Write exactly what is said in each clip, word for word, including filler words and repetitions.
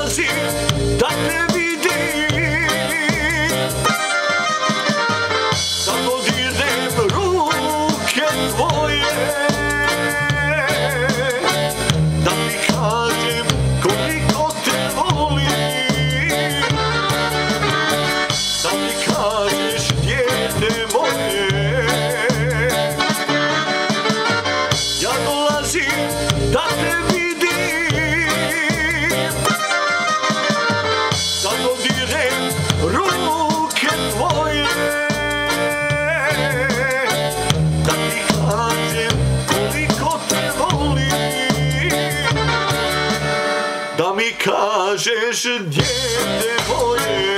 dolazim da te vidim, da dodirnem ruke tvoje, da ti kažem koliko te volim, da mi kažeš dijete moje. Ja dolazim da te vidim, da dodirem ruke tvoje, da ti kažem koliko te volim, da mi kažeš dijete moje.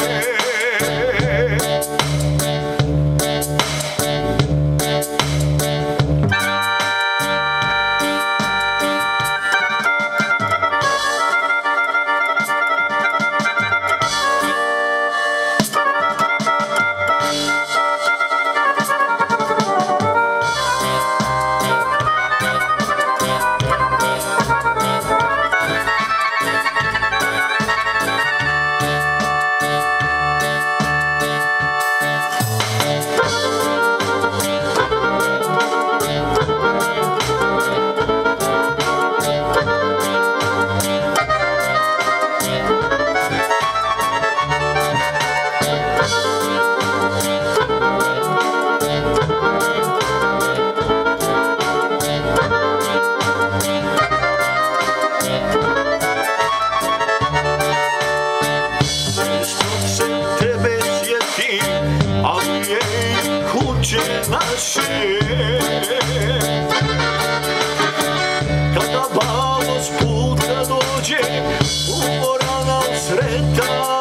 Ali je kuće naše, kada babo s puta dođe, umora nam sreta.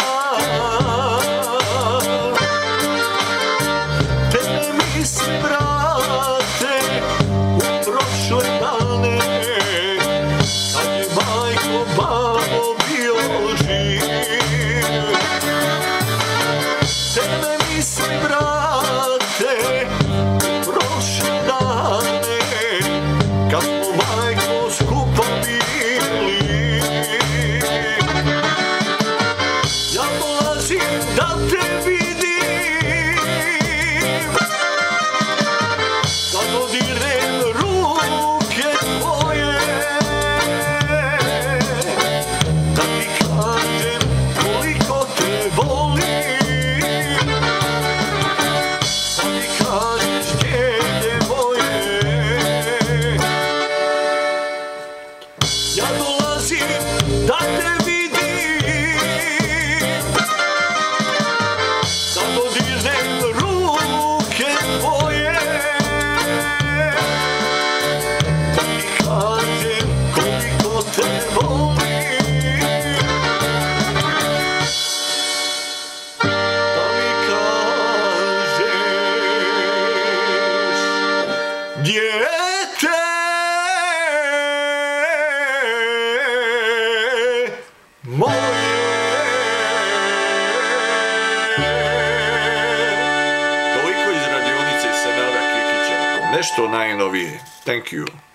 Tebe misli vrate u prošle dane, kad je majko babo bio živ. Tebe misli vrate u prošle dane, kad smo majko skupa bili. Ja dolazim da te vidim, da dodirnem ruke tvoje, da ti kažem koliko te volim, ja dolazim da te vidim, da dodirnem ruke tvoje, da ti kažem koliko te volim, da mi kažeš dijete moje. Toliko iz radionice Senada Kikića. Nešto najnovije. Thank you.